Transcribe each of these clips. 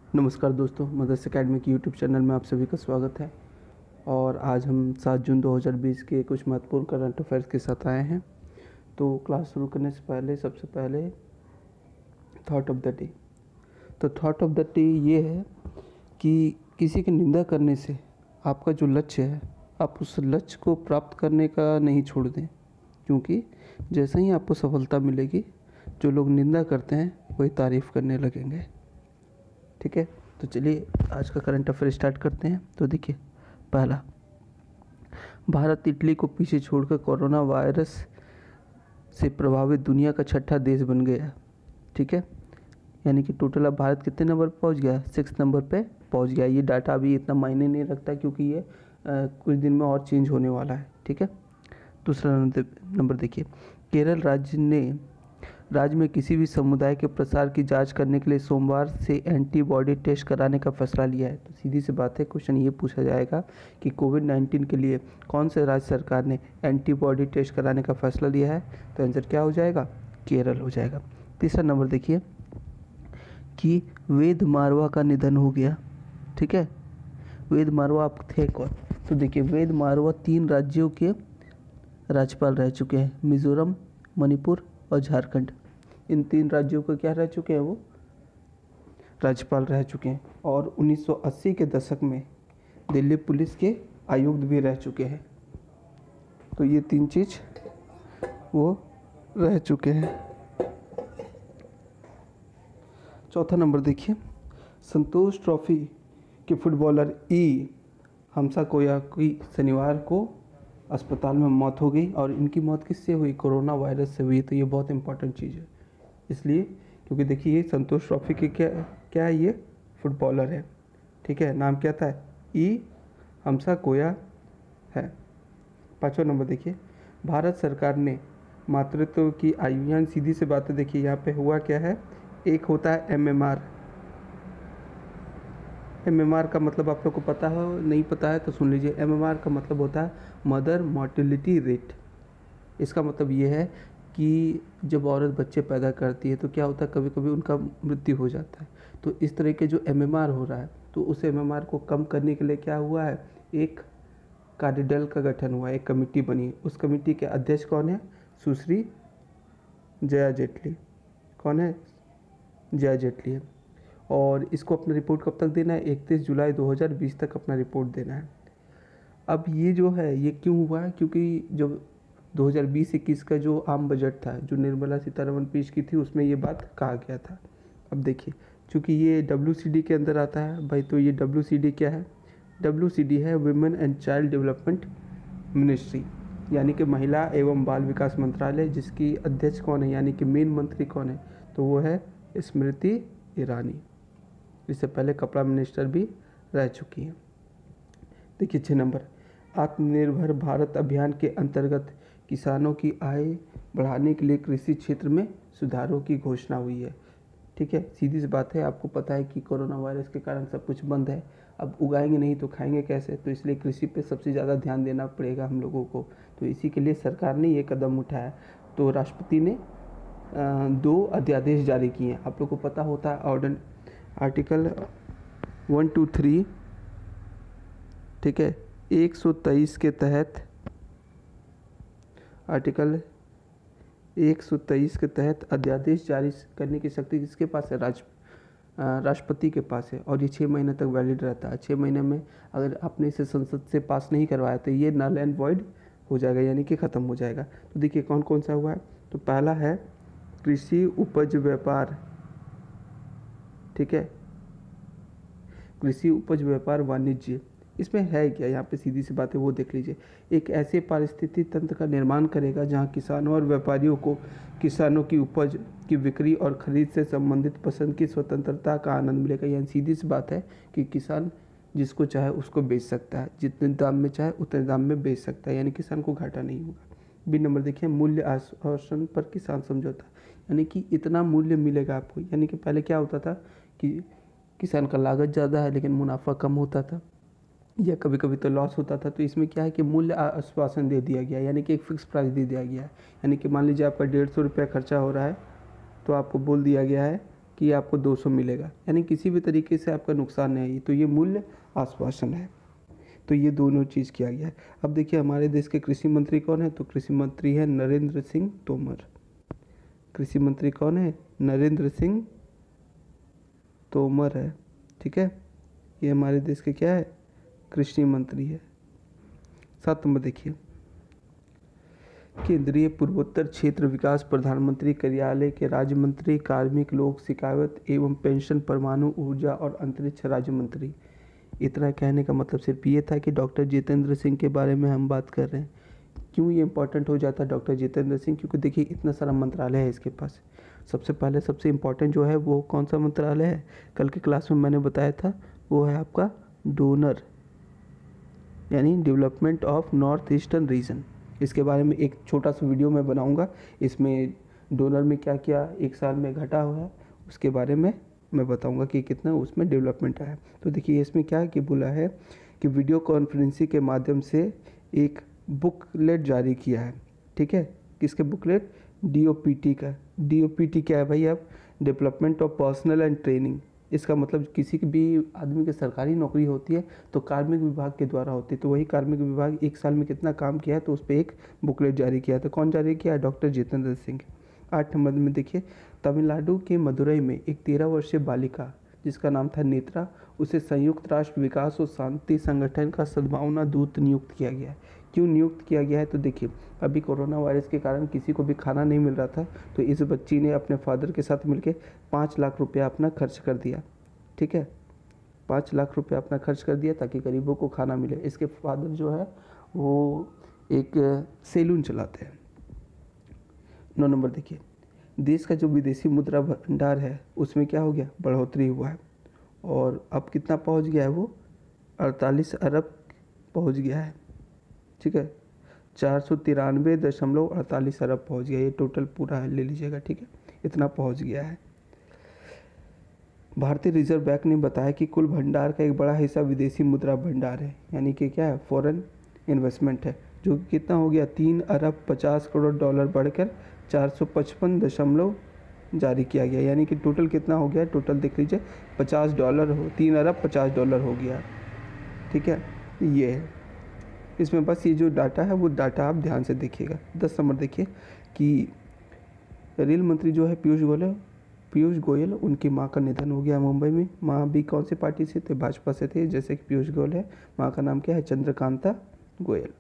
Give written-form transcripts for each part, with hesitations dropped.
नमस्कार दोस्तों, Mother's Academy की यूट्यूब चैनल में आप सभी का स्वागत है। और आज हम 7 जून 2020 के कुछ महत्वपूर्ण करंट अफेयर्स के साथ आए हैं। तो क्लास शुरू करने से पहले सबसे पहले थॉट ऑफ द डे। तो थॉट ऑफ द डे ये है कि किसी की निंदा करने से आपका जो लक्ष्य है, आप उस लक्ष्य को प्राप्त करने का नहीं छोड़ दें, क्योंकि जैसे ही आपको सफलता मिलेगी, जो लोग निंदा करते हैं वही तारीफ़ करने लगेंगे। ठीक है, तो चलिए आज का करंट अफेयर स्टार्ट करते हैं। तो देखिए, पहला, भारत इटली को पीछे छोड़कर कोरोना वायरस से प्रभावित दुनिया का छठा देश बन गया। ठीक है, यानी कि टोटल अब भारत कितने नंबर पर पहुंच गया? 6 नंबर पे पहुंच गया। ये डाटा अभी इतना मायने नहीं रखता, क्योंकि ये कुछ दिन में और चेंज होने वाला है। ठीक है, दूसरा नंबर देखिए, केरल राज्य में किसी भी समुदाय के प्रसार की जांच करने के लिए सोमवार से एंटीबॉडी टेस्ट कराने का फैसला लिया है। तो सीधी सी बात है, क्वेश्चन ये पूछा जाएगा कि कोविड-19 के लिए कौन से राज्य सरकार ने एंटीबॉडी टेस्ट कराने का फैसला लिया है? तो आंसर क्या हो जाएगा? केरल हो जाएगा। तीसरा नंबर देखिए कि वेद मारवा का निधन हो गया। ठीक है, वेद मारवा आप थे कौन? तो देखिए, वेद मारवा 3 राज्यों के राज्यपाल रह चुके हैं, मिजोरम, मणिपुर और झारखंड। इन 3 राज्यों को क्या रह चुके हैं? वो राज्यपाल रह चुके हैं। और 1980 के दशक में दिल्ली पुलिस के आयुक्त भी रह चुके हैं। तो ये 3 चीज़ वो रह चुके हैं। चौथा नंबर देखिए, संतोष ट्रॉफी के फुटबॉलर हमसा कोया की शनिवार को अस्पताल में मौत हो गई। और इनकी मौत किससे हुई? कोरोना वायरस से हुई। तो ये बहुत इंपॉर्टेंट चीज़ है, इसलिए क्योंकि देखिए ये संतोष ट्रॉफी के क्या है, ये फुटबॉलर है। ठीक है, नाम क्या था? हमसा कोया है। 5वां नंबर देखिए, भारत सरकार ने मातृत्व की आयु, यानी सीधी सी बात है, देखिए यहाँ पे हुआ क्या है, एक होता है MMR। MMR का मतलब आप लोग को पता हो, नहीं पता है तो सुन लीजिए। MMR का मतलब होता है मदर मोर्टेलिटी रेट। इसका मतलब ये है कि जब औरत बच्चे पैदा करती है तो क्या होता है, कभी कभी उनका मृत्यु हो जाता है। तो इस तरह के जो MMR हो रहा है, तो उस MMR को कम करने के लिए क्या हुआ है, एक कार्यदल का गठन हुआ, एक कमेटी बनी। उस कमेटी के अध्यक्ष कौन है? सुश्री जया जेटली। कौन है? जया जेटली है। और इसको अपना रिपोर्ट कब तक देना है? 31 जुलाई 2020 तक अपना रिपोर्ट देना है। अब ये जो है, ये क्यों हुआ है? क्योंकि जब 2020-21 का जो आम बजट था, जो निर्मला सीतारमण पेश की थी, उसमें ये बात कहा गया था। अब देखिए, चूँकि ये WCD के अंदर आता है भाई, तो ये WCD क्या है? WCD है women and child development ministry, यानी कि महिला एवं बाल विकास मंत्रालय, जिसकी अध्यक्ष कौन है, यानी कि मेन मंत्री कौन है? तो वो है स्मृति ईरानी। इससे पहले कपड़ा मिनिस्टर भी रह चुकी हैं। देखिए 6 नंबर, आत्मनिर्भर भारत अभियान के अंतर्गत किसानों की आय बढ़ाने के लिए कृषि क्षेत्र में सुधारों की घोषणा हुई है। ठीक है, सीधी सी बात है, आपको पता है कि कोरोना वायरस के कारण सब कुछ बंद है। अब उगाएंगे नहीं तो खाएंगे कैसे? तो इसलिए कृषि पे सबसे ज़्यादा ध्यान देना पड़ेगा हम लोगों को। तो इसी के लिए सरकार ने ये कदम उठाया। तो राष्ट्रपति ने 2 अध्यादेश जारी किए हैं। आप लोग को पता होता है आर्टिकल 123, ठीक है, 123 के तहत, आर्टिकल 123 के तहत अध्यादेश जारी करने की शक्ति किसके पास है? राष्ट्रपति के पास है। और ये 6 महीने तक वैलिड रहता है। 6 महीने में अगर आपने इसे संसद से पास नहीं करवाया तो ये नल एंड वॉइड हो जाएगा, यानी कि ख़त्म हो जाएगा। तो देखिए कौन कौन सा हुआ है। तो पहला है कृषि उपज व्यापार। ठीक है, कृषि उपज व्यापार वाणिज्य, इसमें है क्या? यहाँ पे सीधी सी बात है, वो देख लीजिए। एक ऐसे पारिस्थितिकी तंत्र का निर्माण करेगा जहाँ किसानों और व्यापारियों को किसानों की उपज की बिक्री और खरीद से संबंधित पसंद की स्वतंत्रता का आनंद मिलेगा। यानी सीधी सी बात है कि किसान जिसको चाहे उसको बेच सकता है, जितने दाम में चाहे उतने दाम में बेच सकता है, यानी किसान को घाटा नहीं होगा। बी नंबर देखिए, मूल्य आश्वासन पर किसान समझौता, यानी कि इतना मूल्य मिलेगा आपको। यानी कि पहले क्या होता था कि किसान का लागत ज़्यादा है लेकिन मुनाफा कम होता था, या कभी कभी तो लॉस होता था। तो इसमें क्या है कि मूल्य आश्वासन दे दिया गया, यानी कि एक फिक्स प्राइस दे दिया गया है। यानी कि मान लीजिए आपका 150 रुपया खर्चा हो रहा है, तो आपको बोल दिया गया है कि आपको 200 मिलेगा, यानी किसी भी तरीके से आपका नुकसान नहीं है। तो ये मूल्य आश्वासन है। तो ये दोनों चीज़ किया गया है। अब देखिए हमारे देश के कृषि मंत्री कौन है, तो कृषि मंत्री है नरेंद्र सिंह तोमर। कृषि मंत्री कौन है, नरेंद्र सिंह तोमर है। ठीक है, ये हमारे देश के क्या है, कृषि मंत्री है। 7 नंबर देखिए, केंद्रीय पूर्वोत्तर क्षेत्र विकास प्रधानमंत्री कार्यालय के राज्य मंत्री, कार्मिक, लोक शिकायत एवं पेंशन, परमाणु ऊर्जा और अंतरिक्ष राज्य मंत्री। इतना कहने का मतलब सिर्फ ये था कि डॉक्टर जितेंद्र सिंह के बारे में हम बात कर रहे हैं। क्यों ये इंपॉर्टेंट हो जाता है डॉक्टर जितेंद्र सिंह, क्योंकि देखिए इतना सारा मंत्रालय है इसके पास। सबसे पहले सबसे इम्पोर्टेंट जो है वो कौन सा मंत्रालय है, कल की क्लास में मैंने बताया था, वो है आपका डोनर, यानी development of north eastern region. इसके बारे में एक छोटा सा वीडियो मैं बनाऊंगा। इसमें डोनर में क्या क्या एक साल में घटा हुआ है उसके बारे में मैं बताऊंगा कि कितना उसमें डेवलपमेंट आया। तो देखिए इसमें क्या कि बोला है कि वीडियो कॉन्फ्रेंसिंग के माध्यम से एक बुकलेट जारी किया है। ठीक है, किसके बुकलेट, DOPT का। DOPT क्या है भाई, आप development of personal and training. इसका मतलब किसी भी आदमी की सरकारी नौकरी होती है तो कार्मिक विभाग के द्वारा होती है। तो वही कार्मिक विभाग एक साल में कितना काम किया है तो उस पर एक बुकलेट जारी किया। तो कौन जारी किया है, डॉक्टर जितेंद्र सिंह। 8 नंबर में देखिए, तमिलनाडु के मदुरई में एक 13 वर्षीय बालिका जिसका नाम था नेत्रा, उसे संयुक्त राष्ट्र विकास और शांति संगठन का सद्भावना दूत नियुक्त किया गया है। क्यों नियुक्त किया गया है, तो देखिए अभी कोरोना वायरस के कारण किसी को भी खाना नहीं मिल रहा था, तो इस बच्ची ने अपने फादर के साथ मिलकर 5 लाख रुपया अपना खर्च कर दिया। ठीक है, 5 लाख रुपया अपना खर्च कर दिया ताकि गरीबों को खाना मिले। इसके फादर जो है वो एक सैलून चलाते हैं। 9 नंबर देखिए, देश का जो विदेशी मुद्रा भंडार है उसमें क्या हो गया, बढ़ोतरी हुआ है और अब कितना पहुंच गया है, वो 48 अरब पहुंच गया है। ठीक है, 493.48 अरब पहुंच गया, ये टोटल पूरा ले लीजिएगा। ठीक है, इतना पहुंच गया है। भारतीय रिजर्व बैंक ने बताया कि कुल भंडार का एक बड़ा हिस्सा विदेशी मुद्रा भंडार है, यानी कि क्या है, फॉरेन इन्वेस्टमेंट है, जो कि कितना हो गया, 3 अरब 50 करोड़ डॉलर बढ़कर 455 जारी किया गया, यानी कि टोटल कितना हो गया, टोटल देख लीजिए $50 हो, 3 अरब 50 डॉलर हो गया। ठीक है, ये है। इसमें बस ये जो डाटा है वो डाटा आप ध्यान से देखिएगा। 10 नंबर देखिए कि रेल मंत्री जो है पीयूष गोयल, उनकी मां का निधन हो गया मुंबई में। मां भी कौन सी पार्टी से थे, भाजपा से थे, जैसे कि पीयूष गोयल है, मां का नाम क्या है, चंद्रकांता गोयल।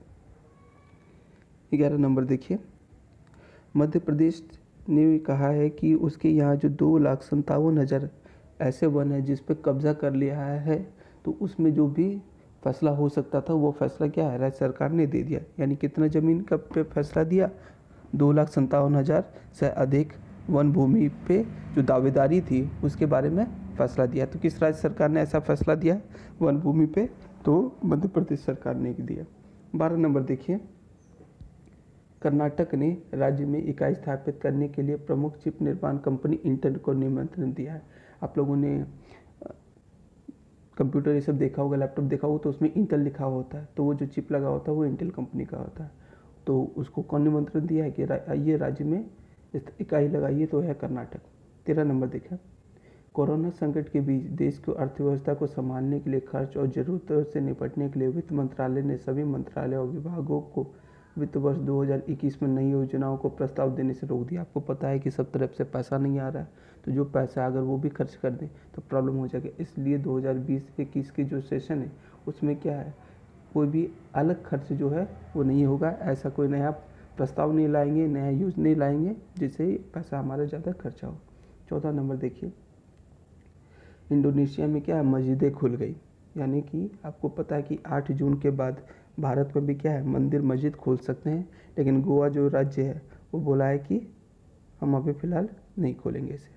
11 नंबर देखिए, मध्य प्रदेश ने कहा है कि उसके यहाँ जो 2,57,000 ऐसे वन है जिस पर कब्जा कर लिया है, तो उसमें जो भी फैसला हो सकता था वो फैसला क्या है, राज्य सरकार ने दे दिया। यानी कितना ज़मीन का पे फैसला दिया, 2,57,000 से अधिक वन भूमि पे जो दावेदारी थी उसके बारे में फैसला दिया। तो किस राज्य सरकार ने ऐसा फैसला दिया वन भूमि पे, तो मध्य प्रदेश सरकार ने दिया। 12 नंबर देखिए, कर्नाटक ने राज्य में इकाई स्थापित करने के लिए प्रमुख चिप निर्माण कंपनी इंटेल को निमंत्रण दिया है। आप लोगों ने कंप्यूटर ये सब देखा होगा, लैपटॉप देखा होगा, तो उसमें इंटेल लिखा होता है, तो वो जो चिप लगा होता है वो इंटेल कंपनी का होता है। तो उसको कौन निमंत्रण दिया है कि आइए राज्य में इकाई लगाइए, तो है कर्नाटक। 13 नंबर देखें, कोरोना संकट के बीच देश की अर्थव्यवस्था को संभालने के लिए खर्च और जरूरतों से निपटने के लिए वित्त मंत्रालय ने सभी मंत्रालय और विभागों को वित्त वर्ष 2021 में नई योजनाओं को प्रस्ताव देने से रोक दिया। आपको पता है कि सब तरफ से पैसा नहीं आ रहा है, तो जो पैसा अगर वो भी खर्च कर दें तो प्रॉब्लम हो जाएगी। इसलिए 2020-21 की जो सेशन है उसमें क्या है, कोई भी अलग खर्च जो है वो नहीं होगा। ऐसा कोई नया प्रस्ताव नहीं लाएंगे, नया यूज नहीं लाएंगे जिससे पैसा हमारा ज़्यादा खर्चा हो। 14 नंबर देखिए, इंडोनेशिया में क्या है, मस्जिदें खुल गई। यानी कि आपको पता है कि 8 जून के बाद भारत में भी क्या है, मंदिर मस्जिद खोल सकते हैं, लेकिन गोवा जो राज्य है वो बोला है कि हम अभी फ़िलहाल नहीं खोलेंगे इसे।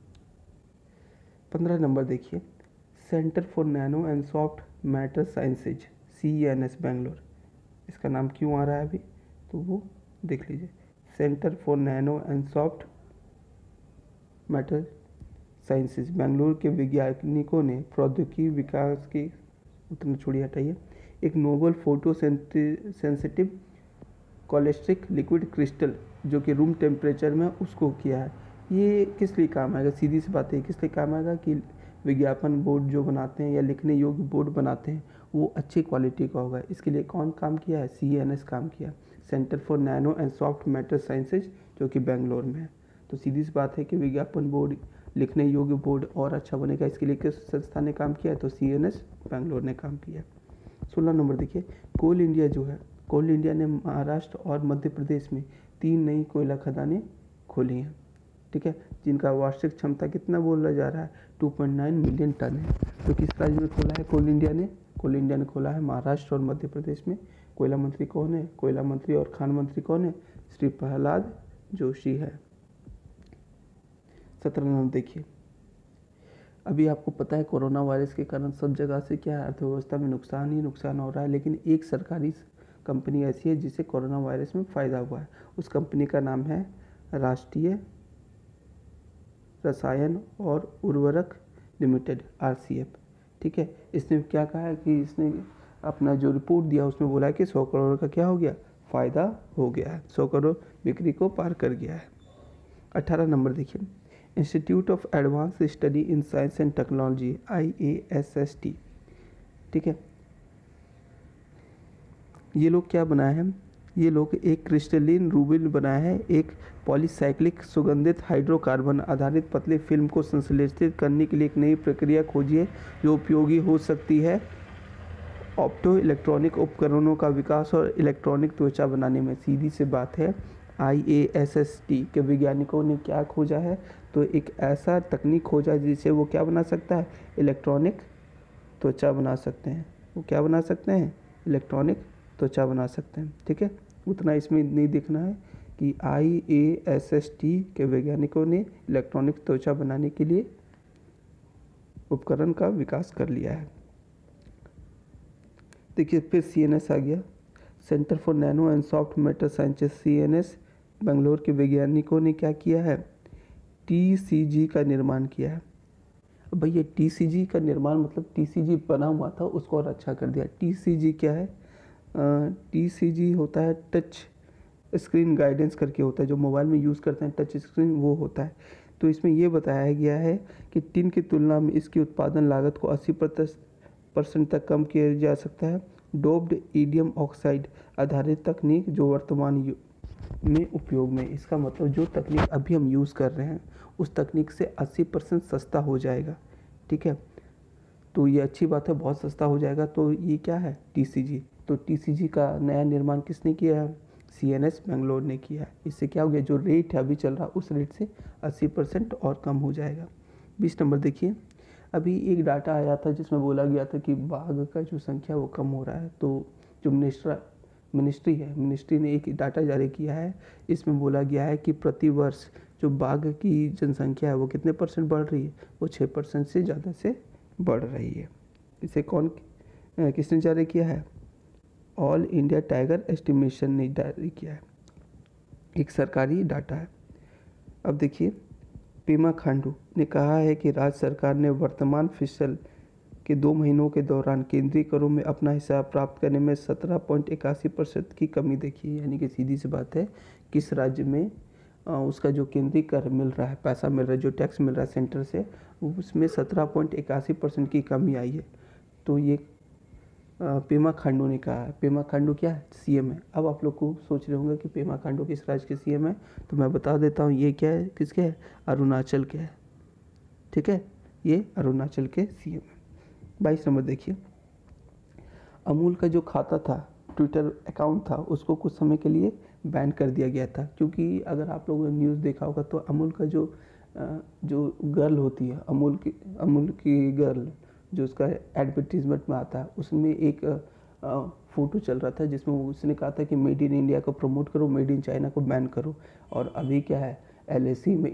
15 नंबर देखिए, centre for nano and soft matter sciences CNS Bangalore, इसका नाम क्यों आ रहा है अभी, तो वो देख लीजिए। Centre for nano and soft matter sciences Bengaluru के वैज्ञानिकों ने प्रौद्योगिकी विकास की, उतना छोड़िए हटाइए, एक novel photo sensitive cholesteric liquid crystal जो कि रूम टेम्परेचर में उसको किया है। ये किस लिए काम आएगा? सीधी सी बात है, किस लिए काम आएगा कि विज्ञापन बोर्ड जो बनाते हैं या लिखने योग्य बोर्ड बनाते हैं वो अच्छी क्वालिटी का होगा। इसके लिए कौन काम किया है? CNS काम किया, centre for nano and soft matter sciences, जो कि बेंगलोर में है। तो सीधी सी बात है कि विज्ञापन बोर्ड, लिखने योग्य बोर्ड और अच्छा बनेगा, इसके लिए किस संस्था ने काम किया है? तो CNS बेंगलोर ने काम किया। 16 नंबर देखिए, कोल इंडिया जो है, कोल इंडिया ने महाराष्ट्र और मध्य प्रदेश में 3 नई कोयला खदानें खोली हैं, ठीक है, जिनका वार्षिक क्षमता कितना बोला जा रहा है? 2.9 मिलियन टन है। तो किस राज्य में खोला है कोल इंडिया ने? कोल इंडिया ने खोला है महाराष्ट्र और मध्य प्रदेश में। कोयला मंत्री कौन है? कोयला मंत्री और खान मंत्री कौन है? श्री प्रहलाद जोशी है। 17 नंबर देखिए, अभी आपको पता है कोरोना वायरस के कारण सब जगह से क्या है, अर्थव्यवस्था में नुकसान ही नुकसान हो रहा है, लेकिन एक सरकारी कंपनी ऐसी है जिसे कोरोना वायरस में फ़ायदा हुआ है। उस कंपनी का नाम है राष्ट्रीय रसायन और उर्वरक लिमिटेड, RCF, ठीक है। इसने क्या कहा है कि इसने अपना जो रिपोर्ट दिया उसमें बोला है कि 100 करोड़ का क्या हो गया? फ़ायदा हो गया है, 100 करोड़ बिक्री को पार कर गया है। 18 नंबर देखिए, institute of advance study in science and technology, IASST, ठीक है। ये लोग क्या बनाए हैं? ये लोग एक क्रिस्टलिन रूबिन बनाया है, एक पॉलीसाइक्लिक सुगंधित हाइड्रोकार्बन आधारित पतली फिल्म को संश्लेषित करने के लिए एक नई प्रक्रिया खोजी है जो उपयोगी हो सकती है ऑप्टो इलेक्ट्रॉनिक उपकरणों का विकास और इलेक्ट्रॉनिक त्वचा बनाने में। सीधी सी बात है, IASST के वैज्ञानिकों ने क्या खोजा है? तो एक ऐसा तकनीक खोजा जिससे वो क्या बना सकता है? इलेक्ट्रॉनिक त्वचा बना सकते हैं। वो क्या बना सकते हैं? इलेक्ट्रॉनिक त्वचा बना सकते हैं, ठीक है। उतना इसमें नहीं देखना है कि IASST के वैज्ञानिकों ने इलेक्ट्रॉनिक त्वचा बनाने के लिए उपकरण का विकास कर लिया है। देखिए फिर CNS आ गया, centre for nano and soft matter sciences, CNS Bangalore के वैज्ञानिकों ने क्या किया है? TCG का निर्माण किया है। अब भैया TCG का निर्माण मतलब TCG बना हुआ था उसको और अच्छा कर दिया। TCG क्या है? TCG होता है टच स्क्रीन गाइडेंस करके होता है, जो मोबाइल में यूज़ करते हैं टच स्क्रीन, वो होता है। तो इसमें ये बताया गया है कि टिन की तुलना में इसकी उत्पादन लागत को 80% तक कम किया जा सकता है। डोप्ड ईडियम ऑक्साइड आधारित तकनीक जो वर्तमान में उपयोग में, इसका मतलब जो तकनीक अभी हम यूज़ कर रहे हैं उस तकनीक से 80% सस्ता हो जाएगा, ठीक है। तो ये अच्छी बात है, बहुत सस्ता हो जाएगा। तो ये क्या है? TCG। तो TCG का नया निर्माण किसने किया है? CNS बेंगलोर ने किया है। इससे क्या हो गया? जो रेट है अभी चल रहा उस रेट से 80% और कम हो जाएगा। 20 नंबर देखिए, अभी एक डाटा आया था जिसमें बोला गया था कि बाघ का जो संख्या वो कम हो रहा है। तो जो मिनिस्ट्री ने एक डाटा जारी किया है, इसमें बोला गया है कि प्रतिवर्ष जो बाघ की जनसंख्या है वो कितने % बढ़ रही है? वो 6% से ज़्यादा से बढ़ रही है। इसे किसने जारी किया है? ऑल इंडिया टाइगर एस्टिमेशन ने जारी किया है, एक सरकारी डाटा है। अब देखिए, पेमा खांडू ने कहा है कि राज्य सरकार ने वर्तमान फिसल के 2 महीनों के दौरान केंद्रीय करों में अपना हिस्सा प्राप्त करने में 17.81% की कमी देखी है। यानी कि सीधी सी बात है, किस राज्य में उसका जो केंद्रीय कर मिल रहा है, पैसा मिल रहा है, जो टैक्स मिल रहा है सेंटर से, उसमें 17.81% की कमी आई है। तो ये पेमा खांडू ने कहा है। पेमा खांडू क्या है? CM है। अब आप लोग को सोच रहे होंगे कि पेमा खांडू किस राज्य के CM है, तो मैं बता देता हूँ ये क्या है, किसके है? अरुणाचल के है, ठीक है। ये अरुणाचल के CM है। 22 नंबर देखिए, अमूल का जो खाता था, ट्विटर अकाउंट था, उसको कुछ समय के लिए बैन कर दिया गया था। क्योंकि अगर आप लोगों ने न्यूज़ देखा होगा तो अमूल का जो गर्ल होती है, अमूल की गर्ल जो उसका एडवर्टीजमेंट में आता है, उसमें एक फ़ोटो चल रहा था जिसमें उसने कहा था कि मेड इन इंडिया को प्रमोट करो, मेड इन चाइना को बैन करो। और अभी क्या है, LAC में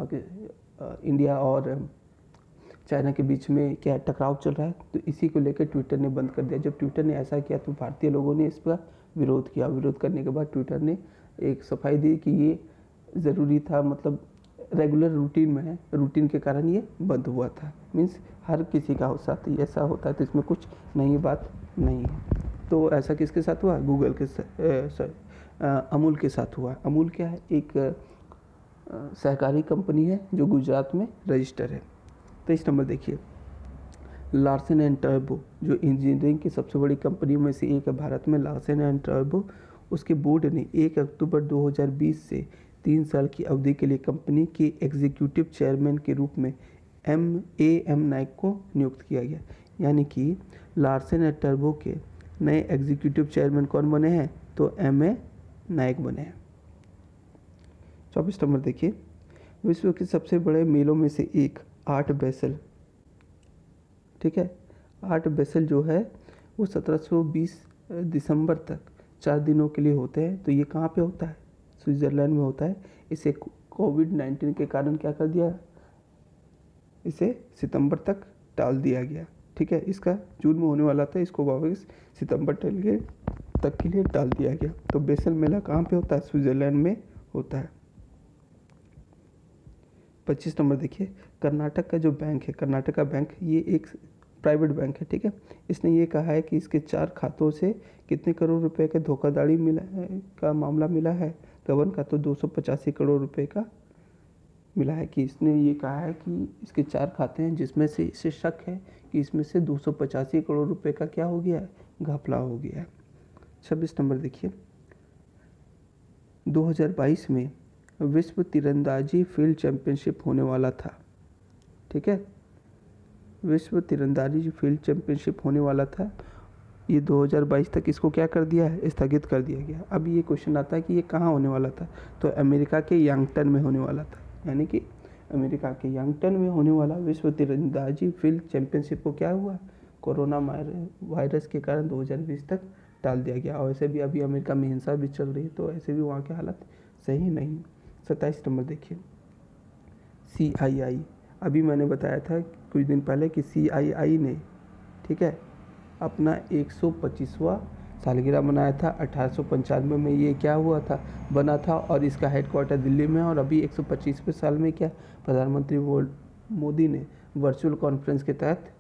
इंडिया और चाइना के बीच में क्या टकराव चल रहा है, तो इसी को लेकर ट्विटर ने बंद कर दिया। जब ट्विटर ने ऐसा किया तो भारतीय लोगों ने इस पर विरोध किया। विरोध करने के बाद ट्विटर ने एक सफाई दी कि ये ज़रूरी था, मतलब रेगुलर रूटीन में है, रूटीन के कारण ये बंद हुआ था। मीन्स हर किसी का साथ ऐसा होता है, तो इसमें कुछ नई बात नहीं है। तो ऐसा किसके साथ हुआ? अमूल के साथ हुआ। अमूल क्या है? एक सहकारी कंपनी है जो गुजरात में रजिस्टर है। 23 नंबर देखिए, लार्सन एंड टर्बो जो इंजीनियरिंग की सबसे बड़ी कंपनियों में से एक है भारत में, लार्सन एंड टर्बो, उसके बोर्ड ने 1 अक्टूबर 2020 से 3 साल की अवधि के लिए कंपनी के एग्जीक्यूटिव चेयरमैन के रूप में एम नाइक को नियुक्त किया गया। यानी कि लार्सन एंड टर्बो के नए एग्जीक्यूटिव चेयरमैन कौन बने हैं? तो ए नाइक बने हैं। 24 नंबर देखिए, विश्व के सबसे बड़े मेलों में से एक आर्ट बेसल, ठीक है, आर्ट बेसल जो है वो 1720 दिसंबर तक 4 दिनों के लिए होते हैं। तो ये कहाँ पे होता है? स्विट्ज़रलैंड में होता है। इसे कोविड-19 के कारण क्या कर दिया, इसे सितंबर तक टाल दिया गया, ठीक है। इसका जून में होने वाला था, इसको वापस सितंबर तक के लिए टाल दिया गया। तो बेसल मेला कहाँ पे होता है? स्विट्ज़रलैंड में होता है। 25 नंबर देखिए, कर्नाटक का जो बैंक है, कर्नाटका बैंक, ये एक प्राइवेट बैंक है, ठीक है। इसने ये कहा है कि इसके 4 खातों से कितने करोड़ रुपए का धोखाधड़ी का मामला मिला है? गबन का तो 285 करोड़ रुपए का मिला है। कि इसने ये कहा है कि इसके 4 खाते हैं जिसमें से इसे शक है कि इसमें से 285 करोड़ रुपए का क्या हो गया है? घपला हो गया है। 26 नंबर देखिए, 2022 में विश्व तीरंदाजी फील्ड चैंपियनशिप होने वाला था, ठीक है। विश्व तीरंदाजी फील्ड चैंपियनशिप होने वाला था, ये 2022 तक इसको क्या कर दिया है? स्थगित कर दिया गया। अब ये क्वेश्चन आता है कि ये कहाँ होने वाला था? तो अमेरिका के यंगटन में होने वाला था। यानी कि अमेरिका के यंगटन में होने वाला विश्व तीरंदाजी फील्ड चैंपियनशिप को क्या हुआ? कोरोना वायरस के कारण 2020 तक टाल दिया गया। और ऐसे भी अभी अमेरिका में हिंसा भी चल रही है, तो ऐसे भी वहाँ की हालत सही नहीं। 27 नंबर देखिए, CII, अभी मैंने बताया था कुछ दिन पहले कि CII ने, ठीक है, अपना 125वां सालगिरह मनाया था। 1895 में ये क्या हुआ था? बना था। और इसका हेडक्वार्टर दिल्ली में है। और अभी 125वें साल में क्या प्रधानमंत्री मोदी ने वर्चुअल कॉन्फ्रेंस के तहत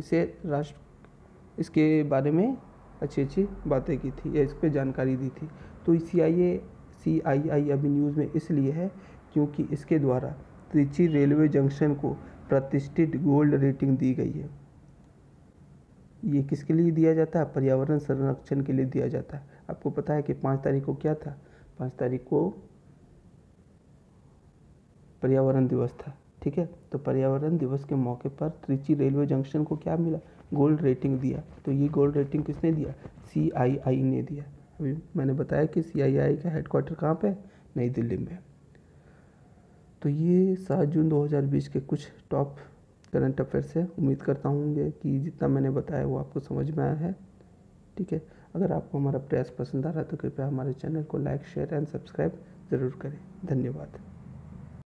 इसके बारे में अच्छी बातें की थी या इस पर जानकारी दी थी। तो CII अभी न्यूज़ में इसलिए है क्योंकि इसके द्वारा त्रिची रेलवे जंक्शन को प्रतिष्ठित गोल्ड रेटिंग दी गई है। ये किसके लिए दिया जाता है? पर्यावरण संरक्षण के लिए दिया जाता है। आपको पता है कि 5 तारीख को क्या था? 5 तारीख को पर्यावरण दिवस था, ठीक है। तो पर्यावरण दिवस के मौके पर त्रिची रेलवे जंक्शन को क्या मिला? गोल्ड रेटिंग दिया। तो ये गोल्ड रेटिंग किसने दिया? CII ने दिया। अभी मैंने बताया कि CII का हेडक्वार्टर कहाँ पे है? नई दिल्ली में। तो ये 7 जून 2020 के कुछ टॉप करंट अफेयर्स है। उम्मीद करता हूँ कि जितना मैंने बताया वो आपको समझ में आया है, ठीक है। अगर आपको हमारा प्रयास पसंद आ रहा है तो कृपया हमारे चैनल को लाइक, शेयर एंड सब्सक्राइब ज़रूर करें। धन्यवाद।